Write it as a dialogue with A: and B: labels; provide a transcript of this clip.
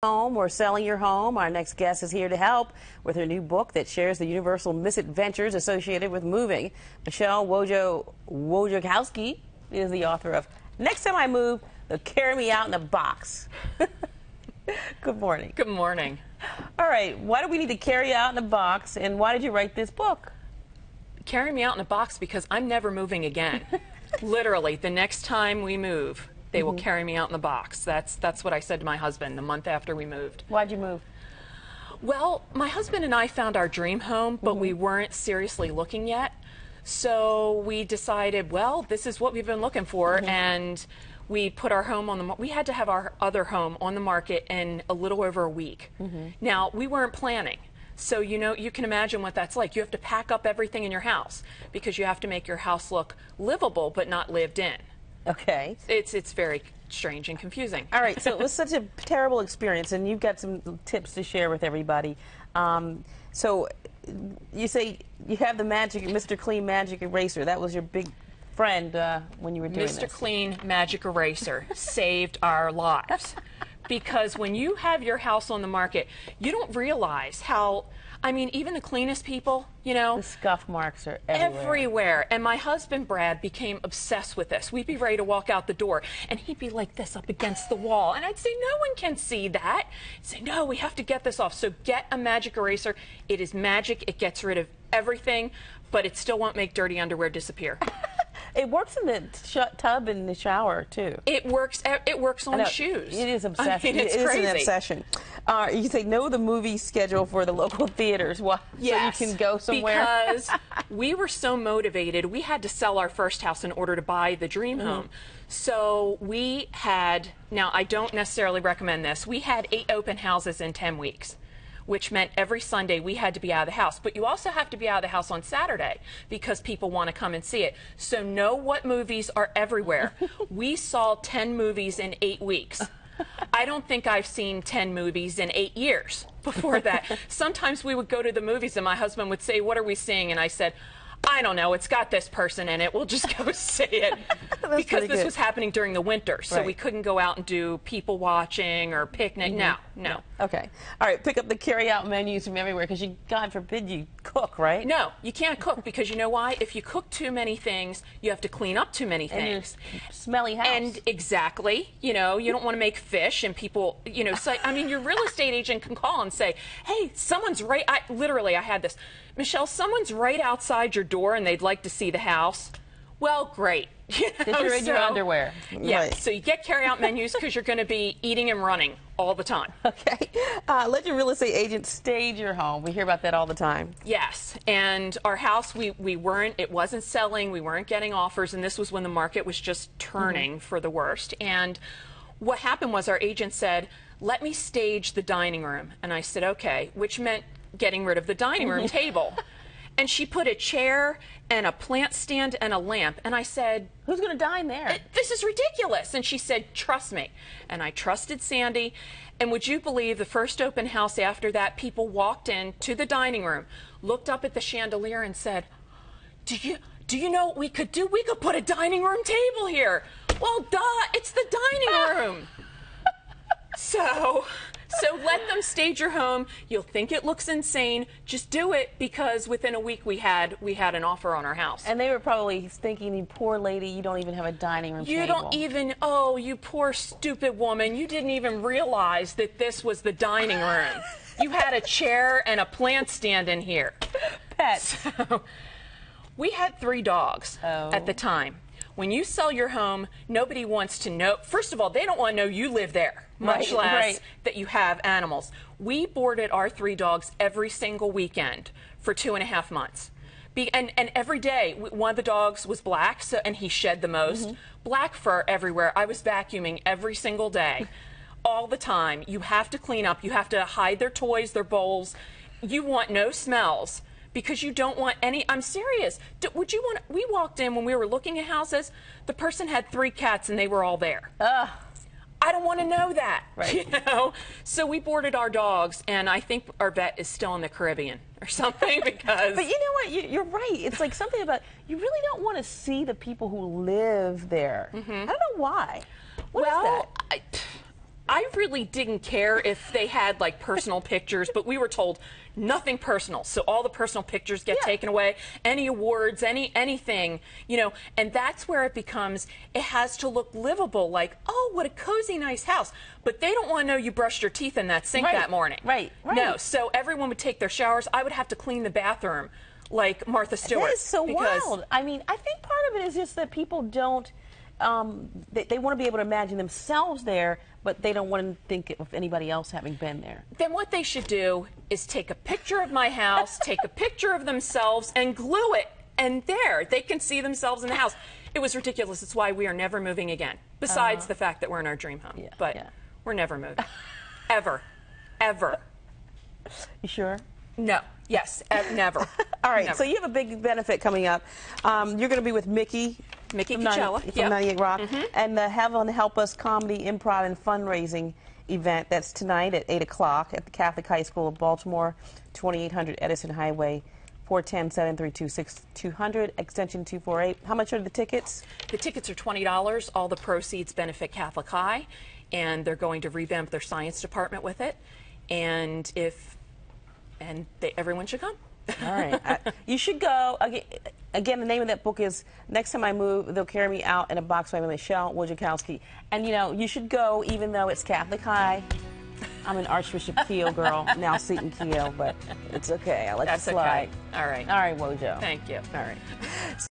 A: Home or selling your home. Our next guest is here to help with her new book that shares the universal misadventures associated with moving. Michele Wojciechowski is the author of Next Time I Move, They'll Carry Me Out in a Box. Good morning.
B: Good morning.
A: All right, why do we need to carry you out in a box, and why did you write this book?
B: Carry me out in a box because I'm never moving again. Literally, the next time we move, they will carry me out in the box. That's what I said to my husband the month after we moved.
A: Why'd you move?
B: Well, my husband and I found our dream home, but we weren't seriously looking yet. So we decided, well, this is what we've been looking for, and we put our home on the. We had to have our other home on the market in a little over a week. Now, we weren't planning. So, you know, you can imagine what that's like. You have to pack up everything in your house because you have to make your house look livable but not lived in.
A: Okay.
B: It's very strange and confusing.
A: All right, so it was such a terrible experience, and you've got some tips to share with everybody. So you say you have the magic, Mr. Clean Magic Eraser. That was your big friend when you were doing this.
B: Mr. Clean Magic Eraser saved our lives. Because when you have your house on the market, you don't realize how, I mean, even the cleanest people, you know.
A: The scuff marks are everywhere.
B: And my husband, Brad, became obsessed with this. We'd be ready to walk out the door, and he'd be like this up against the wall. And I'd say, no one can see that. He'd say, no, we have to get this off. So get a magic eraser. It is magic. It gets rid of everything, but it still won't make dirty underwear disappear.
A: It works in the tub in the shower too.
B: It works on shoes.
A: It is obsession.
B: I mean, it's
A: it
B: crazy.
A: is an obsession. You say know the movie schedule for the local theaters. Why?
B: Yes,
A: so you can go somewhere.
B: Because we were so motivated. We had to sell our first house in order to buy the dream home. So we had, now I don't necessarily recommend this, we had 8 open houses in 10 weeks. Which meant every Sunday we had to be out of the house. But you also have to be out of the house on Saturday because people want to come and see it. So know what movies are everywhere. We saw 10 movies in 8 weeks. I don't think I've seen 10 movies in 8 years before that. Sometimes we would go to the movies and my husband would say, what are we seeing? And I said, I don't know, it's got this person in it, we'll just go see it. Because this was happening during the winter, so we couldn't go out and do people watching or picnic. No.
A: Okay. All right, pick up the carry-out menus from everywhere, because you, God forbid you cook, right?
B: No, you can't cook, because you know why? If you cook too many things, you have to clean up too many things.
A: And smelly house.
B: And exactly, you know, you don't want to make fish, and people, you know, say, I mean, your real estate agent can call and say, hey, someone's right, literally, I had this. Michelle, someone's right outside your door and they'd like to see the house. Well, great. You know,
A: you're in your underwear.
B: Yeah,
A: right.
B: So you get carry-out menus because you're going to be eating and running all the time.
A: Okay. Let your real estate agent stage your home. We hear about that all the time.
B: Yes, and our house, it wasn't selling, we weren't getting offers, and this was when the market was just turning for the worst. And what happened was our agent said, let me stage the dining room. And I said, okay, which meant getting rid of the dining room table. And she put a chair and a plant stand and a lamp. And I said,
A: who's going to dine there?
B: This is ridiculous. And she said, trust me. And I trusted Sandy. And would you believe the first open house after that, people walked in to the dining room, looked up at the chandelier and said, do you know what we could do? We could put a dining room table here. Well, duh, it's the dining room. So let them stage your home. You'll think it looks insane. Just do it, because within a week we had an offer on our house.
A: And they were probably thinking, you poor lady, you don't even have a dining room table.
B: You don't even, oh, you poor stupid woman, you didn't even realize that this was the dining room. You had a chair and a plant stand in here.
A: Pets.
B: So, we had 3 dogs at the time. When you sell your home, nobody wants to know. First of all, they don't want to know you live there, much less that you have animals. We boarded our 3 dogs every single weekend for 2.5 months. And every day, one of the dogs was black, and he shed the most. Black fur everywhere. I was vacuuming every single day, all the time. You have to clean up. You have to hide their toys, their bowls. You want no smells. Because you don't want any, I'm serious. We walked in when we were looking at houses, the person had 3 cats and they were all there. I don't want to know that, you know? So we boarded our dogs, and I think our vet is still in the Caribbean or something because...
A: But you know what? You're right. It's like something about, you really don't want to see the people who live there. I don't know why. What is that?
B: I really didn't care if they had like personal pictures, but we were told nothing personal. So all the personal pictures get taken away, any awards, anything, you know, and that's where it becomes, it has to look livable, like, oh, what a cozy, nice house. But they don't want to know you brushed your teeth in that sink that morning.
A: Right.
B: No, so everyone would take their showers. I would have to clean the bathroom like Martha Stewart.
A: That is so wild. I mean, I think part of it is just that people don't, they want to be able to imagine themselves there, but they don't want to think of anybody else having been there.
B: Then what they should do is take a picture of my house, take a picture of themselves, and glue it, and there, they can see themselves in the house. It was ridiculous. It's why we are never moving again, besides the fact that we're in our dream home. But we're never moving. Ever. Ever.
A: You sure?
B: No. Yes. Never.
A: All right.
B: Never.
A: So you have a big benefit coming up. You're going to be with Mickey
B: Cucella
A: from 98 Rock, and the Heaven Help Us Comedy, Improv, and Fundraising event. That's tonight at 8 o'clock at the Catholic High School of Baltimore, 2800 Edison Highway, 410-732-6200, extension 248. How much are the tickets?
B: The tickets are $20. All the proceeds benefit Catholic High, and they're going to revamp their science department with it. And everyone should come.
A: All right. You should go. Again, the name of that book is Next Time I Move, They'll Carry Me Out in a Box by Michele Wojciechowski. And, you know, you should go even though it's Catholic High. I'm an Archbishop Keel girl, now Seton Keel, but it's okay. I let you slide.
B: Okay. All right.
A: All right, Wojo.
B: Thank you.
A: All right.